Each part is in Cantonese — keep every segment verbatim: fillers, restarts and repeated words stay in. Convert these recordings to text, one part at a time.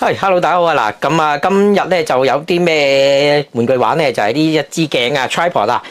係，hello，大家好啊！嗱，咁啊，今日咧就有啲咩玩具玩咧，就係呢一支鏡啊 ，tripod 啊。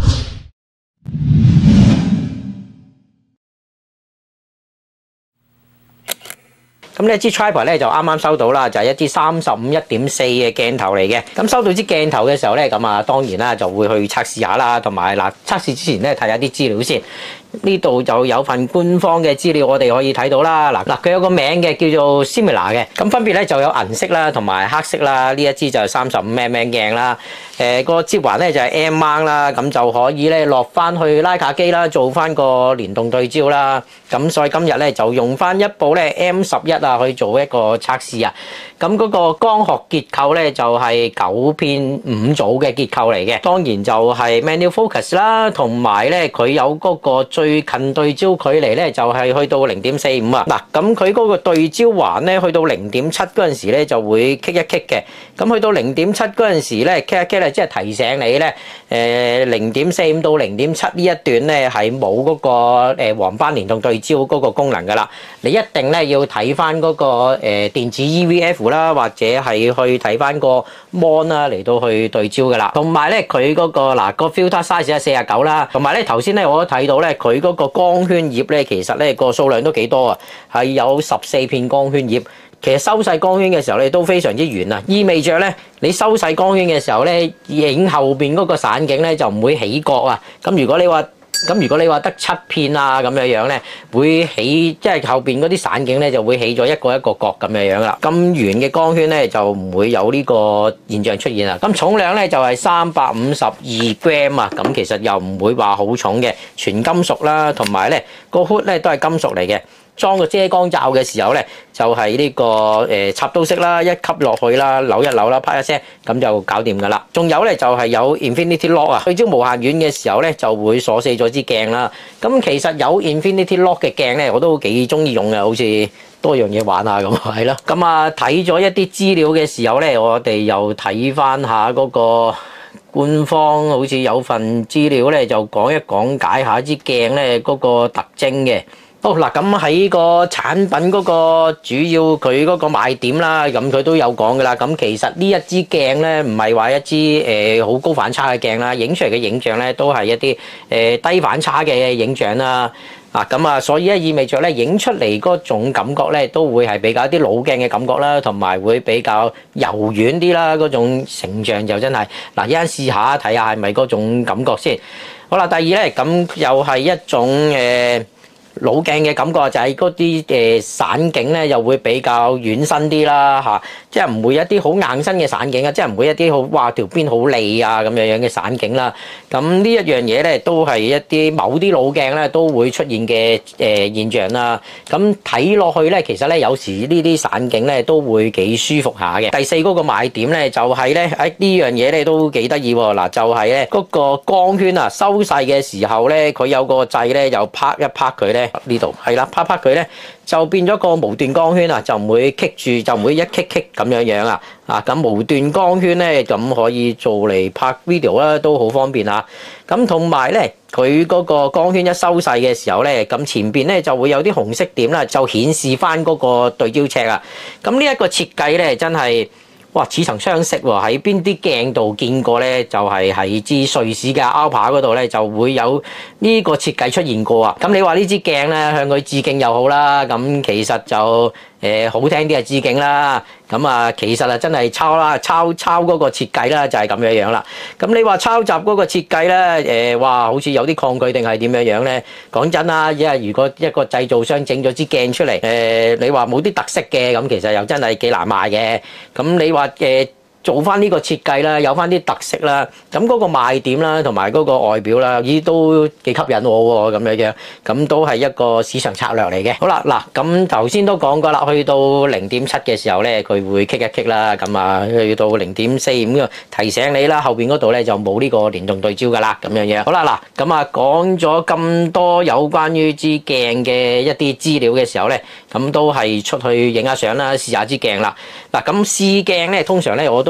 咁呢一支 tripod 咧就啱啱收到啦，就係一支三十五一點四嘅鏡頭嚟嘅。咁收到支鏡頭嘅時候咧，咁啊當然啦就會去測試下啦，同埋嗱測試之前咧睇下啲資料先。呢度就有份官方嘅資料，我哋可以睇到啦。嗱嗱，佢有個名嘅叫做 Similar 嘅，咁分別咧就有銀色啦，同埋黑色啦。呢一支就係三十五 mm 鏡啦。誒個接環咧就係 M mount 啦，咁就可以咧落翻去徠卡機啦，做翻個連動對焦啦。咁所以今日咧就用翻一部咧 M 十一啊去做一個測試啊。咁嗰個光學結構咧就係九片五組嘅結構嚟嘅，當然就係 manual focus 啦，同埋咧佢有嗰個最近對焦距離咧就係去到零點四五啊。嗱，咁佢嗰個對焦環咧去到零點七嗰陣時咧就會棘一棘嘅，咁去到零點七嗰陣時咧棘一棘咧，即係提醒你咧，誒零點四五到零點七呢一段咧係冇嗰個誒黃斑連動對焦嗰個功能噶啦，你一定咧要睇翻嗰個誒電子 E V F 啦，或者係去睇翻個 mon 啦嚟到去對焦噶啦。同埋咧佢嗰個嗱個 filter size 係四十九啦，同埋咧頭先咧我都睇到咧佢嗰個光圈葉咧其實咧個數量都幾多啊，係有十四片光圈葉。其實收細光圈嘅時候咧都非常之圓啊，意味着咧你收細光圈嘅時候咧影後邊嗰個散景咧就唔會起角啊。咁如果你話咁如果你話得七片啊咁樣樣咧，會起即係後邊嗰啲散景咧就會起咗一個一個角咁樣樣啦。咁圓嘅光圈咧就唔會有呢個現象出現啦。咁重量咧就係三百五十二 gram 啊，咁其實又唔會話好重嘅，全金屬啦，同埋咧個 hood 咧都係金屬嚟嘅。裝個遮光罩嘅時候咧，就係呢個誒插刀式啦，一吸落去啦，扭一扭啦，啪一聲咁就搞掂噶啦。仲有咧就係有 Infinity Lock 啊，對焦無限遠嘅時候咧就會鎖死咗支鏡啦。咁其實有 Infinity Lock 嘅鏡咧，我都幾中意用嘅，好似多樣嘢玩下咁係咯。咁啊睇咗一啲資料嘅時候咧，我哋又睇翻下嗰個官方好似有份資料咧，就講一講解下支鏡咧嗰個特徵嘅。好嗱，咁喺個產品嗰個主要佢嗰個賣點啦，咁佢都有講噶啦。咁其實呢一支鏡咧，唔係話一支誒好高反差嘅鏡啦，影出嚟嘅影像咧都係一啲誒低反差嘅影像啦。啊，咁啊，所以咧意味着咧影出嚟嗰種感覺咧，都會係比較啲老鏡嘅感覺啦，同埋會比較柔軟啲啦。嗰種成像就真係嗱，一陣試下睇下係咪嗰種感覺先。好啦，第二咧，咁又係一種誒。呃老鏡嘅感覺就係嗰啲誒散景咧，又會比較軟身啲啦嚇，即係唔會一啲好硬身嘅散景啊，即係唔會一啲好哇條邊好利啊咁樣樣嘅散景啦。咁呢一樣嘢咧，都係一啲某啲老鏡咧都會出現嘅誒現象啦。咁睇落去咧，其實咧有時呢啲散景咧都會幾舒服下嘅。第四嗰個賣點咧就係咧，誒呢樣嘢咧都幾得意喎。嗱，就係咧嗰個光圈啊收細嘅時候咧，佢有個掣咧，又拍一拍佢咧。呢度係啦，啪啪佢咧就變咗個無段光圈啊，就唔會棘住，就唔會一棘棘咁樣樣啊。啊，咁無段光圈咧，咁可以做嚟拍 video 啦，都好方便啊。咁同埋咧，佢嗰個光圈一收細嘅時候咧，咁前邊咧就會有啲紅色點啦，就顯示翻嗰個對焦尺啊。咁呢一個設計咧，真係〜哇！似曾相識喎，喺邊啲鏡度見過咧？就係喺支瑞士嘅 Alpha 嗰度咧，就會有呢個設計出現過啊！咁你話呢支鏡咧，向佢致敬又好啦，咁其實就誒、呃、好聽啲係致敬啦。咁啊，其實啊真係抄啦，抄抄嗰個設計啦，就係咁樣樣啦。咁你話抄襲嗰個設計咧，誒哇，好似有啲抗拒定係點樣樣咧？講真啦，因為如果一個製造商整咗支鏡出嚟，誒你話冇啲特色嘅，咁其實又真係幾難賣嘅。咁你話誒做翻呢個設計啦，有翻啲特色啦，咁嗰個賣點啦，同埋嗰個外表啦，咦都幾吸引我喎，咁樣樣，咁都係一個市場策略嚟嘅。好啦，嗱，咁頭先都講過啦，去到零點七嘅時候咧，佢會棘一棘啦，咁啊去到零點四五提醒你啦，後邊嗰度咧就冇呢個聯動對焦噶啦，咁樣樣。好啦，嗱，咁啊講咗咁多有關於支鏡嘅一啲資料嘅時候咧，咁都係出去影下相啦，試下支鏡啦。嗱，咁試鏡咧，通常咧我都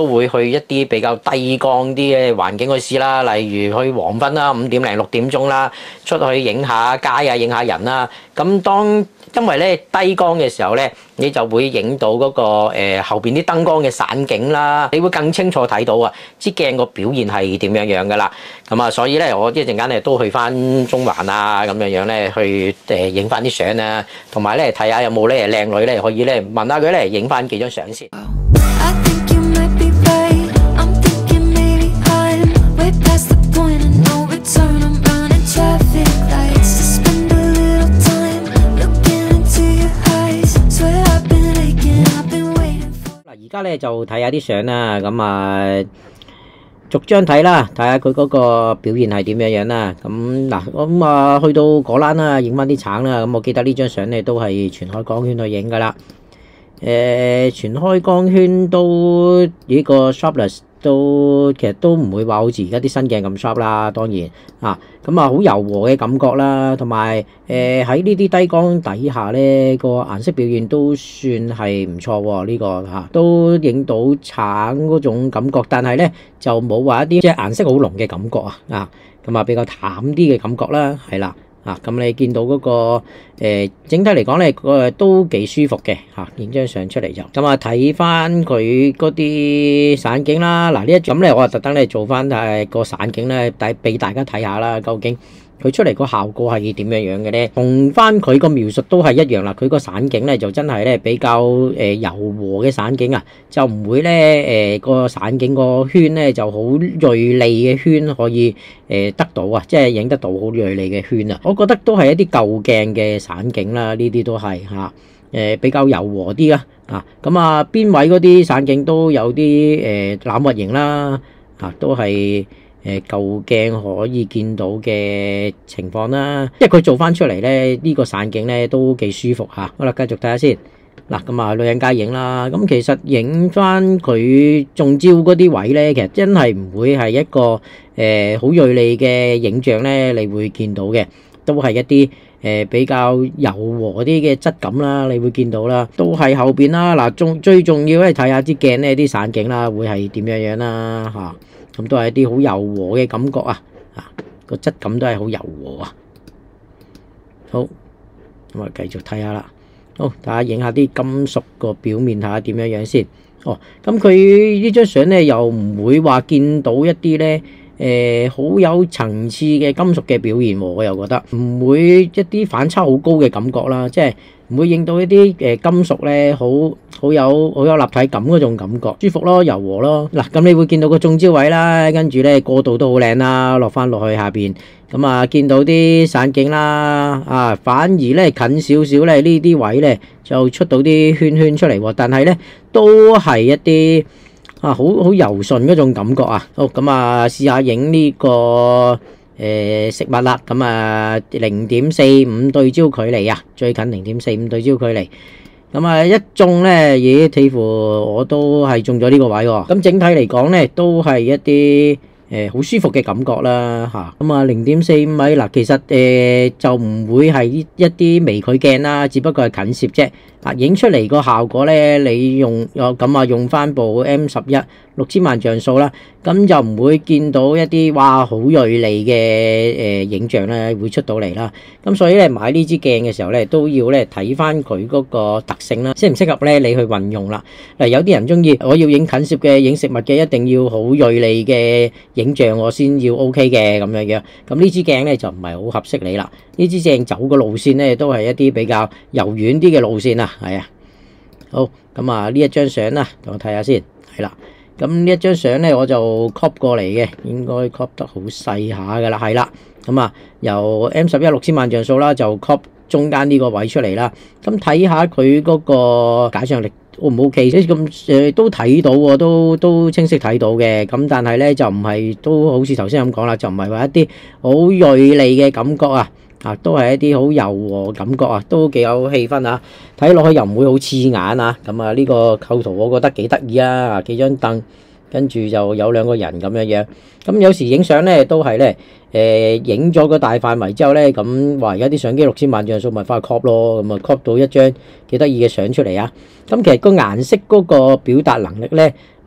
會去一啲比較低光啲嘅環境去試啦，例如去黃昏啦，五點零六點鐘啦，出去影下街啊，影下人啦。咁當因為咧低光嘅時候咧，你就會影到嗰個誒後邊啲燈光嘅散景啦，你會更清楚睇到啊支鏡個表現係點樣樣噶啦。咁啊，所以咧我一陣間咧都去翻中環啊咁樣樣咧去誒影翻啲相啊，同埋咧睇下有冇咧靚女咧可以咧問下佢咧影翻幾張相先。而家咧就睇下啲相啦，咁啊逐張睇啦，睇下佢嗰個表現係點樣樣啦。咁嗱，咁啊去到果欄啦，影翻啲橙啦。咁我記得呢張相咧都係全開光圈去影噶啦。誒，全開光圈都呢個 sharpness 都其實都唔會話好似而家啲新鏡咁 sharp 啦，當然啊，咁啊好柔和嘅感覺啦，同埋誒喺呢啲低光底下咧個顏色表現都算係唔錯喎，呢個嚇都影到橙嗰種感覺，但係咧就冇話一啲即係顏色好濃嘅感覺啊，啊咁啊比較淡啲嘅感覺啦，係啦。啊，咁你見到嗰、那個誒、呃，整體嚟講咧，個都幾舒服嘅嚇，影張相出嚟就咁啊，睇翻佢嗰啲散景啦。嗱呢一咁咧，我啊特登咧做翻誒個散景咧，帶俾大家睇下啦，究竟佢出嚟個效果係點樣樣嘅咧？同翻佢個描述都係一樣啦。佢個散景咧就真係咧比較誒柔和嘅散景啊，就唔會咧誒個散景個圈咧就好銳利嘅圈可以誒得到啊，即係影得到好銳利嘅圈啊。我覺得都係一啲舊鏡嘅散景啦，呢啲都係嚇誒比較柔和啲啊。啊咁啊邊位嗰啲散景都有啲誒欖核形啦，啊都係。誒舊鏡可以見到嘅情況啦，即係佢做翻出嚟咧，呢個散景咧都幾舒服嚇。好啦，繼續睇下先。嗱，咁啊女人街影啦，咁其實影翻佢中焦嗰啲位咧，其實真係唔會係一個誒好銳利嘅影像咧，你會見到嘅，都係一啲誒比較柔和啲嘅質感啦，你會見到啦，都係後邊啦。嗱，重最重要咧睇下啲鏡咧啲散景啦，會係點樣樣啦嚇。咁都係一啲好柔和嘅感覺啊！啊，個質感都係好柔和啊！好，咁啊繼續睇下啦。好，大家影下啲金屬個表面，睇下點樣樣先。哦，咁佢呢張相咧又唔會話見到一啲咧誒好有層次嘅金屬嘅表現喎，我又覺得唔會一啲反差好高嘅感覺啦，即係唔會影到一啲誒金屬咧好好有好有立體感嗰種感覺，舒服咯，柔和咯。嗱，咁你會見到個中焦位啦，跟住咧過渡都好靚啦，落翻落去下邊，咁啊見到啲散景啦，啊反而咧近少少咧呢啲位咧就出到啲圈圈出嚟喎，但係咧都係一啲啊好好柔順嗰種感覺啊。好，咁啊試下影呢個誒食物啦，咁啊零點四五對焦距離啊，最近零點四五對焦距離。咁啊一中咧，咦，似乎我都係中咗呢個位喎。咁整體嚟講咧，都係一啲誒好舒服嘅感覺啦嚇。咁啊零點四五米嗱，其實誒就唔會係一啲微距鏡啦，只不過係近攝啫。嗱，影出嚟個效果咧，你用哦咁啊用翻部 M 十一六千萬像素啦，咁就唔會見到一啲哇好銳利嘅誒影像咧會出到嚟啦。咁所以咧買呢支鏡嘅時候咧都要咧睇翻佢嗰個特性啦，適唔適合咧你去運用啦。嗱，有啲人中意我要影近攝嘅、影食物嘅，一定要好銳利嘅影像我先要 OK 嘅咁樣樣。咁呢支鏡咧就唔係好合適你啦。呢支鏡走嘅路線咧都係一啲比較柔軟啲嘅路線啊，係啊。好，咁啊呢一張相啦，等我睇下先，係啦。咁呢一張相咧我就 crop 過嚟嘅，應該 crop 得好細下噶啦，係啦。咁啊由 M 十一六千萬像素啦，就 crop 中間呢個位出嚟啦。咁睇下佢嗰個解像力 O 唔 OK？即係咁誒都睇到喎，都都清晰睇到嘅。咁但係咧就唔係都好似頭先咁講啦，就唔係話一啲好銳利嘅感覺啊。啊，都係一啲好柔和感覺啊，都幾有氣氛啊！睇落去又唔會好刺眼啊！咁啊，呢個構圖我覺得幾得意啊！幾張凳，跟住就有兩個人咁樣樣。咁有時影相咧都係咧，誒影咗個大範圍之後咧，咁話而家啲相機六千萬像素咪翻去 crop 咯，咁啊 crop 到一張幾得意嘅相出嚟啊！咁其實個顏色嗰個表達能力咧，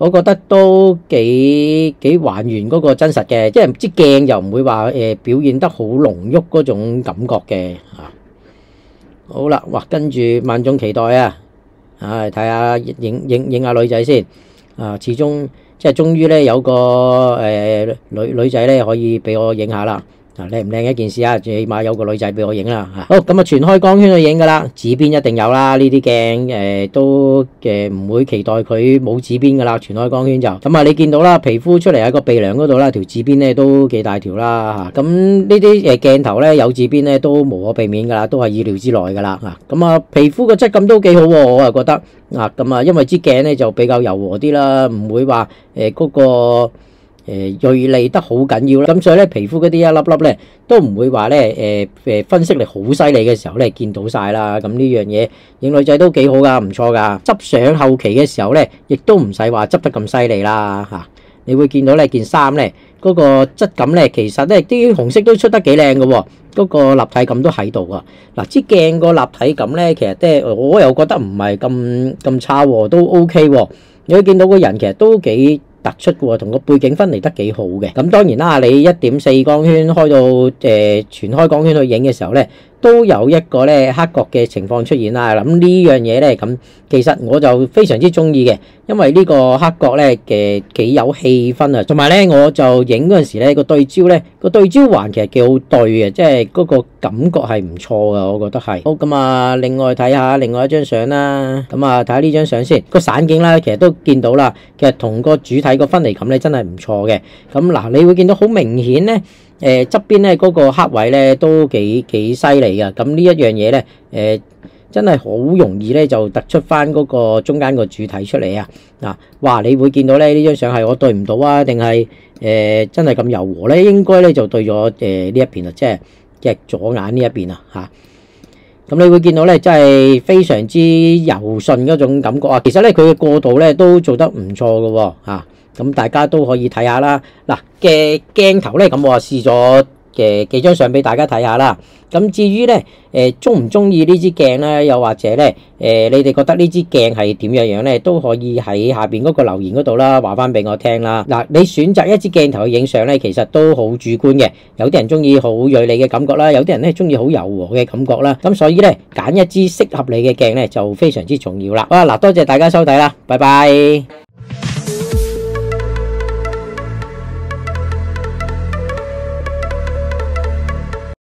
我覺得都幾幾還原嗰個真實嘅，即係支鏡又唔會話誒表現得好濃郁嗰種感覺嘅嚇。好啦，哇，跟住萬眾期待啊！啊，睇下影影影下女仔先啊，始終即係終於咧有個誒、呃、女女仔咧可以俾我影下啦。嗱，靚唔靚一件事啊，最起碼有個女仔俾我影啦嚇。好，咁啊，全開光圈去影噶啦，指邊一定有啦。呢啲鏡誒都誒唔會期待佢冇指邊噶啦，全開光圈就咁啊。你見到啦，皮膚出嚟喺個鼻梁嗰度啦，條指邊咧都幾大條啦嚇。咁呢啲誒鏡頭咧有指邊咧都無可避免噶啦，都係意料之內噶啦嚇。咁啊，皮膚嘅質感都幾好喎，我啊覺得啊咁啊，因為支鏡咧就比較柔和啲啦，唔會話誒嗰個。誒銳利得好緊要啦，咁所以咧皮膚嗰啲一粒粒咧都唔會話咧誒誒分析力好犀利嘅時候咧見到晒啦，咁呢樣嘢影女仔都幾好噶，唔錯噶。執相後期嘅時候咧，亦都唔使話執得咁犀利啦嚇。你會見到咧件衫咧嗰個質感咧，其實咧啲紅色都出得幾靚嘅喎，嗰個立體感都喺度啊。嗱，支鏡個立體感咧，其實咧我又覺得唔係咁咁差喎，都 OK 喎。你會見到個人其實都幾突出嘅喎，同個背景分離得幾好嘅。咁當然啦，你一點四光圈開到誒、呃、全開光圈去影嘅時候咧，都有一個咧黑角嘅情況出現啦。咁呢樣嘢咧，咁其實我就非常之中意嘅，因為呢個黑角咧嘅幾有氣氛啊。同埋咧，我就影嗰陣時咧個對焦咧個對焦環其實幾好對嘅，即係嗰個感覺係唔錯嘅，我覺得係。好，咁啊，另外睇下另外一張相啦。咁啊，睇下呢張相先，個散景啦，其實都見到啦，其實同個主體個分離感咧真係唔錯嘅。咁嗱，你會見到好明顯咧。誒側邊咧嗰個黑位咧都幾幾犀利㗎，咁呢一樣嘢咧誒真係好容易咧就突出翻嗰個中間個主體出嚟啊！嗱，哇，你會見到咧呢張相係我對唔到啊，定係誒真係咁柔和咧？應該咧就對咗誒呢一邊啊，即係即係左眼呢一邊啊嚇。咁你會見到咧，真係非常之柔順嗰種感覺啊！其實咧佢嘅過渡咧都做得唔錯㗎喎嚇。咁大家都可以睇下啦。嗱嘅鏡頭咧，咁我啊試咗嘅幾張相俾大家睇下啦。咁至於咧，誒中唔中意呢支鏡咧？又或者咧，誒你哋覺得呢支鏡係點樣樣咧？都可以喺下邊嗰個留言嗰度啦，話翻俾我聽啦。嗱，你選擇一支鏡頭去影相咧，其實都好主觀嘅。有啲人中意好銳利嘅感覺啦，有啲人咧中意好柔和嘅感覺啦。咁所以咧，揀一支適合你嘅鏡咧，就非常之重要啦。好啦，嗱，多謝大家收睇啦，拜拜。